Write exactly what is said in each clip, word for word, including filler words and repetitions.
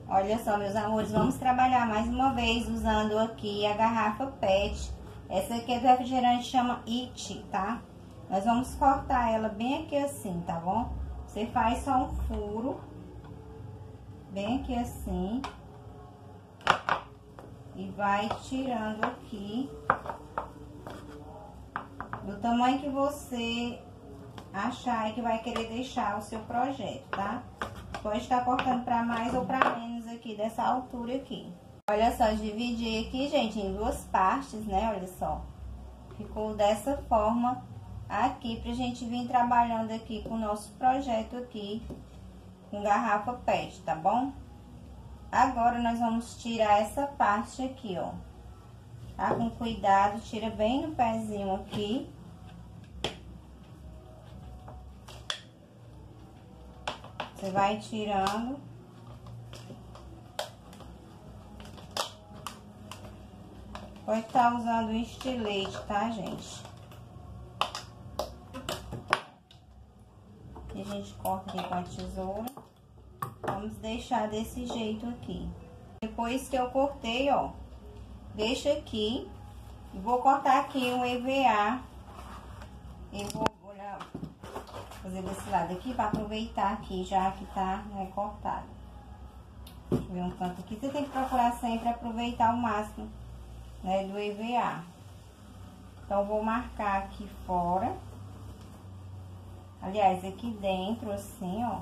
Olha só, meus amores, vamos trabalhar mais uma vez usando aqui a garrafa pet. Essa aqui é do refrigerante, chama It, tá? Nós vamos cortar ela bem aqui assim, tá bom? Você faz só um furo, bem aqui assim. E vai tirando aqui, do tamanho que você achar que vai querer deixar o seu projeto, tá? Pode estar cortando para mais ou para menos aqui, dessa altura aqui. Olha só, dividi aqui, gente, em duas partes, né? Olha só. Ficou dessa forma aqui, pra gente vir trabalhando aqui com o nosso projeto aqui, com garrafa pet, tá bom? Agora, nós vamos tirar essa parte aqui, ó. Tá? Com cuidado, tira bem no pezinho aqui. Você vai tirando. Pode estar usando um estilete, tá, gente? E a gente corta aqui com a tesoura. Vamos deixar desse jeito aqui. Depois que eu cortei, ó, deixa aqui. E vou cortar aqui um E V A. Eu vou olhar, fazer desse lado aqui para aproveitar aqui, já que tá, né, cortado. Deixa eu ver um canto aqui. Você tem que procurar sempre aproveitar o máximo, né, do E V A. Então, vou marcar aqui fora. Aliás, aqui dentro, assim, ó.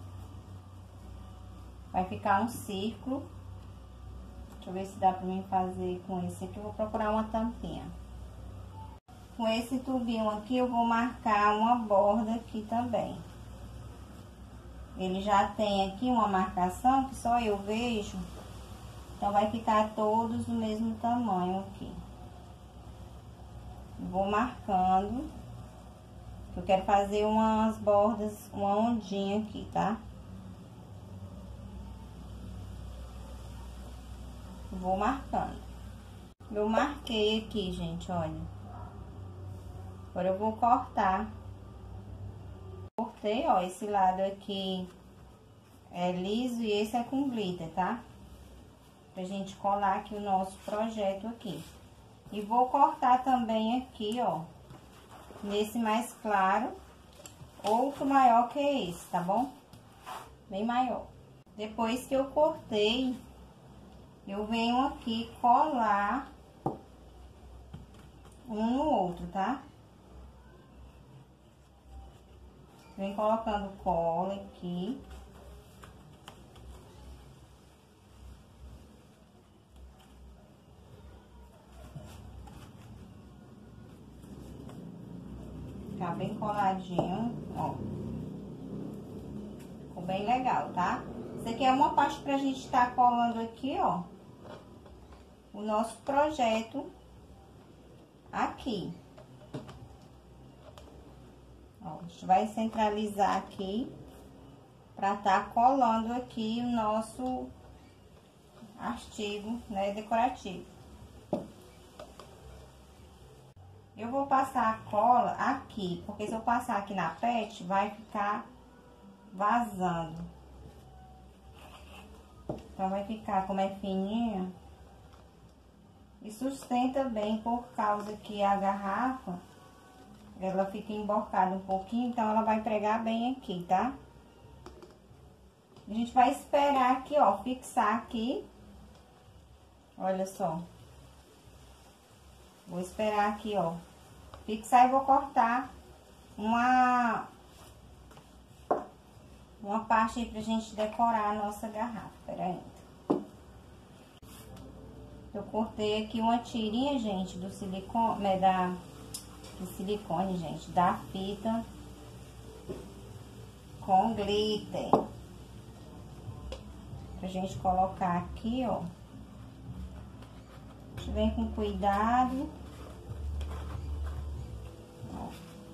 Vai ficar um círculo. Deixa eu ver se dá pra mim fazer com esse aqui. Eu vou procurar uma tampinha. Com esse tubinho aqui, eu vou marcar uma borda aqui também. Ele já tem aqui uma marcação que só eu vejo. Então, vai ficar todos do mesmo tamanho aqui. Vou marcando. Eu quero fazer umas bordas, uma ondinha aqui, tá? Vou marcando. Eu marquei aqui, gente, olha. Agora eu vou cortar. Cortei, ó, esse lado aqui é liso e esse é com glitter, tá? Pra gente colar aqui o nosso projeto aqui. E vou cortar também aqui, ó, nesse mais claro, outro maior que esse, tá bom? Bem maior. Depois que eu cortei, eu venho aqui colar um no outro, tá? Vem colocando cola aqui. Ficar bem coladinho, ó. Ficou bem legal, tá? Isso aqui é uma parte pra gente estar colando aqui, ó, o nosso projeto aqui. Ó, a gente vai centralizar aqui pra tá colando aqui o nosso artigo, né, decorativo. Eu vou passar a cola aqui, porque se eu passar aqui na pet, vai ficar vazando. Então, vai ficar, como é fininha, e sustenta bem, por causa que a garrafa, ela fica emborcada um pouquinho, então ela vai pregar bem aqui, tá? A gente vai esperar aqui, ó, fixar aqui. Olha só. Vou esperar aqui, ó, fixar e vou cortar uma, uma parte aí pra gente decorar a nossa garrafa. Pera aí. Eu cortei aqui uma tirinha, gente, do silicone, né, da, do silicone, gente, da fita com glitter. Pra gente colocar aqui, ó. A gente vem com cuidado. Ó.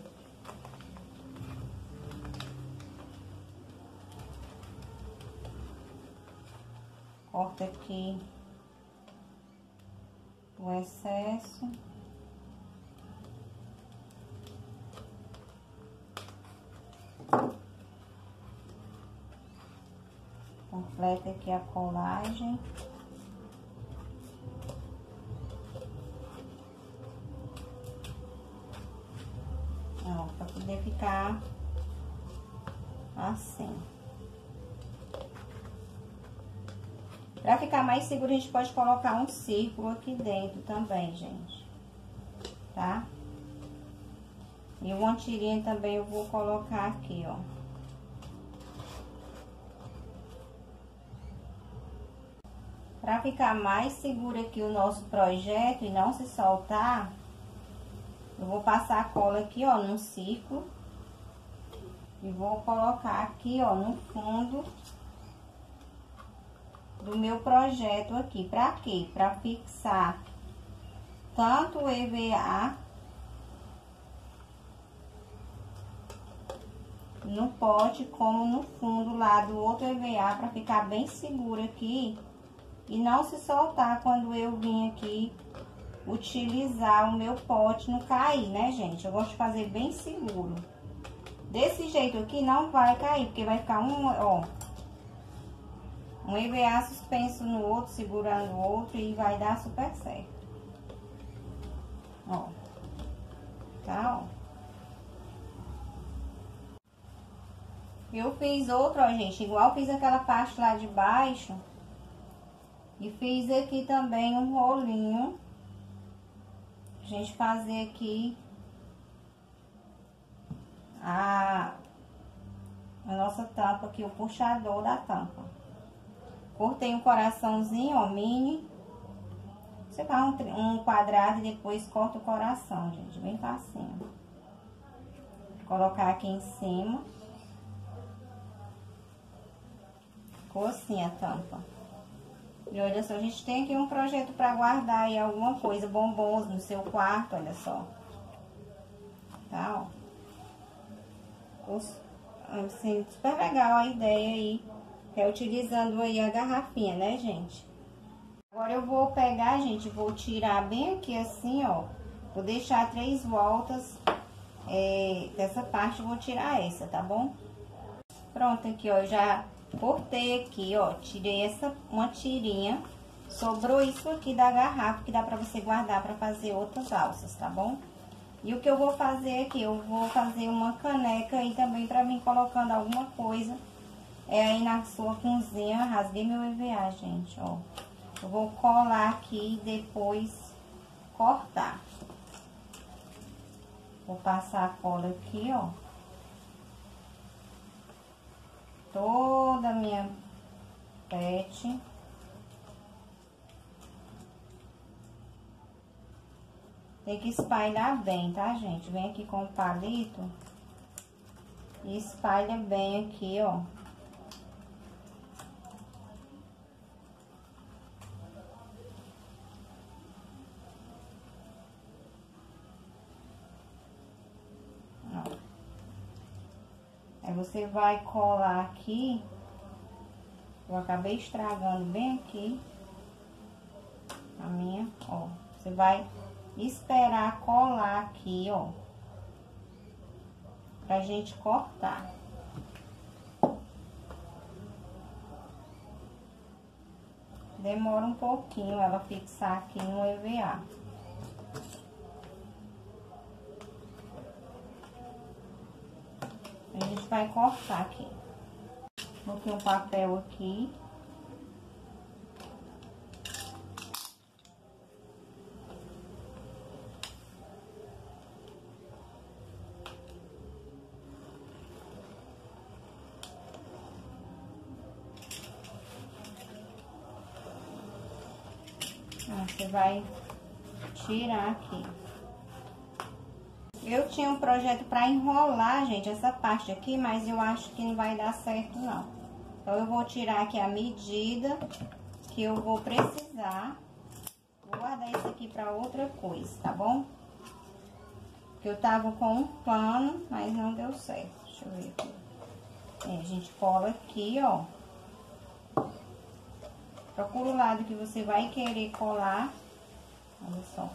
Corta aqui o excesso. completa aqui a colagem. Ó, pra poder ficar assim. Pra ficar mais seguro, a gente pode colocar um círculo aqui dentro também, gente. Tá? E uma tirinha também eu vou colocar aqui, ó. Pra ficar mais seguro aqui o nosso projeto e não se soltar, eu vou passar a cola aqui, ó, num círculo. E vou colocar aqui, ó, no fundo do meu projeto aqui. Pra quê? Pra fixar tanto o E V A no pote como no fundo lá do outro E V A, pra ficar bem seguro aqui e não se soltar quando eu vim aqui utilizar o meu pote, não cair, né, gente? Eu gosto de fazer bem seguro. Desse jeito aqui não vai cair, porque vai ficar um, ó, um E V A suspenso no outro, segurando o outro, e vai dar super certo. Ó, tá, ó. Eu fiz outro, ó, gente, igual fiz aquela parte lá de baixo. E fiz aqui também um rolinho. A gente fazer aqui a, a nossa tampa aqui, o puxador da tampa. Cortei um coraçãozinho, ó, mini. Você faz um, um quadrado e depois corta o coração, gente, bem facinho. Vou colocar aqui em cima. Ficou assim a tampa. E olha só, a gente tem aqui um projeto para guardar aí alguma coisa, bombons no seu quarto, olha só. Tá, ó. Assim, super legal a ideia aí, reutilizando aí a garrafinha, né, gente? Agora eu vou pegar, gente, vou tirar bem aqui assim, ó. Vou deixar três voltas é, dessa parte, vou tirar essa, tá bom? Pronto, aqui, ó, já... cortei aqui, ó, tirei essa, uma tirinha, sobrou isso aqui da garrafa, que dá pra você guardar pra fazer outras alças, tá bom? E o que eu vou fazer aqui, eu vou fazer uma caneca aí também pra vir colocando alguma coisa, é aí na sua cozinha. Rasguei meu E V A, gente, ó. Eu vou colar aqui e depois cortar. Vou passar a cola aqui, ó. Toda a minha pet. Tem que espalhar bem, tá, gente? Vem aqui com o palito e espalha bem aqui, ó. Ó. Aí você vai colar aqui. Eu acabei estragando bem aqui a minha, ó. Você vai esperar colar aqui, ó, pra gente cortar. Demora um pouquinho ela fixar aqui no E V A. A gente vai cortar aqui. Botei um papel aqui. Você vai tirar aqui. Eu tinha um projeto para enrolar, gente, essa parte aqui, mas eu acho que não vai dar certo, não. Então, eu vou tirar aqui a medida que eu vou precisar. Vou guardar isso aqui para outra coisa, tá bom? Porque eu tava com um pano, mas não deu certo. Deixa eu ver aqui. É, a gente cola aqui, ó. Procura o lado que você vai querer colar. Olha só.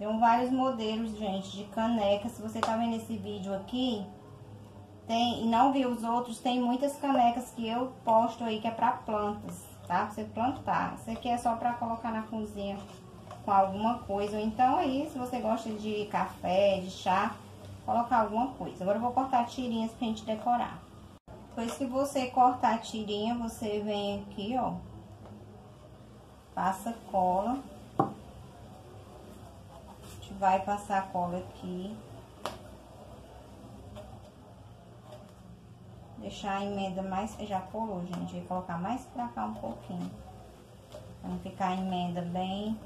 Tem vários modelos, gente, de caneca. Se você tá vendo esse vídeo aqui, tem, e não viu os outros, tem muitas canecas que eu posto aí que é pra plantas, tá? Pra você plantar. Isso aqui é só pra colocar na cozinha com alguma coisa. Ou então aí, se você gosta de café, de chá, colocar alguma coisa. Agora eu vou cortar tirinhas pra gente decorar. Depois que você cortar a tirinha, você vem aqui, ó. Passa cola. A gente vai passar a cola aqui. Deixar a emenda mais... Já colou, gente. Vou colocar mais pra cá um pouquinho. Pra não ficar a emenda bem...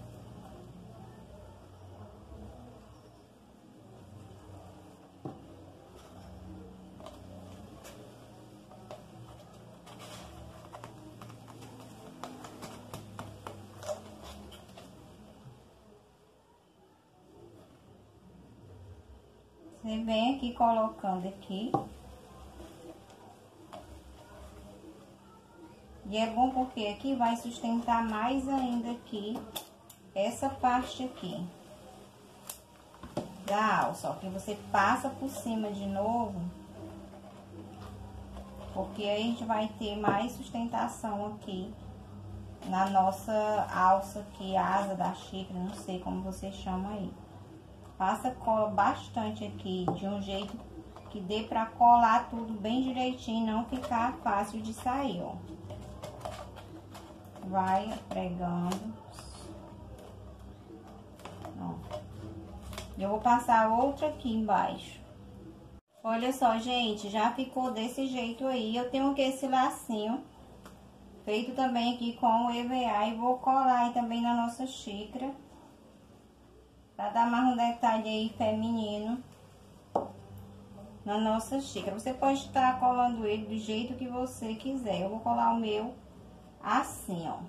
Você vem aqui colocando aqui. E é bom porque aqui vai sustentar mais ainda aqui, essa parte aqui da alça, ó, que você passa por cima de novo, porque aí a gente vai ter mais sustentação aqui na nossa alça aqui, asa da xícara, não sei como você chama aí. Passa cola bastante aqui, de um jeito que dê pra colar tudo bem direitinho, não ficar fácil de sair, ó. Vai pregando. Ó. Eu vou passar outra aqui embaixo. Olha só, gente, já ficou desse jeito aí. Eu tenho aqui esse lacinho, feito também aqui com o E V A, e vou colar aí também na nossa xícara, pra dar mais um detalhe aí feminino na nossa xícara. Você pode estar colando ele do jeito que você quiser. Eu vou colar o meu assim, ó,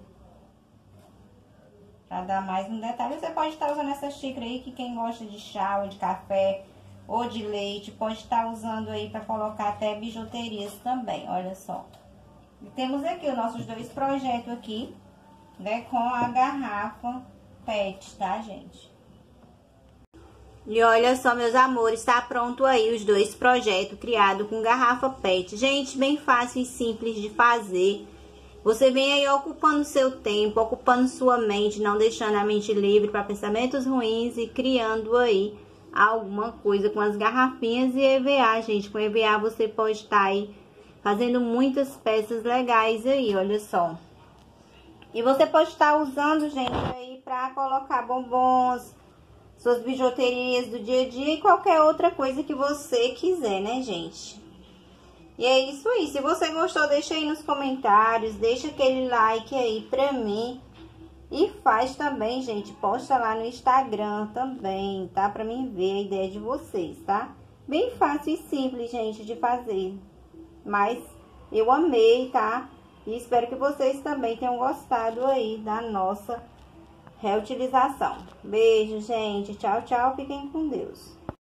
pra dar mais um detalhe. Você pode estar usando essa xícara aí, que quem gosta de chá ou de café ou de leite, pode estar usando aí pra colocar até bijuterias também, olha só. E temos aqui os nossos dois projetos aqui, né, com a garrafa pet, tá, gente? E olha só, meus amores, tá pronto aí os dois projetos criados com garrafa pet. Gente, bem fácil e simples de fazer. Você vem aí ocupando seu tempo, ocupando sua mente, não deixando a mente livre para pensamentos ruins e criando aí alguma coisa com as garrafinhas e E V A, gente. Com E V A você pode estar aí fazendo muitas peças legais aí, olha só. E você pode estar usando, gente, aí para colocar bombons, suas bijuterias do dia a dia e qualquer outra coisa que você quiser, né, gente? E é isso aí. Se você gostou, deixa aí nos comentários, deixa aquele like aí pra mim. E faz também, gente, posta lá no Instagram também, tá? Pra mim ver a ideia de vocês, tá? Bem fácil e simples, gente, de fazer. Mas eu amei, tá? E espero que vocês também tenham gostado aí da nossa reutilização. Beijo, gente. Tchau, tchau. Fiquem com Deus.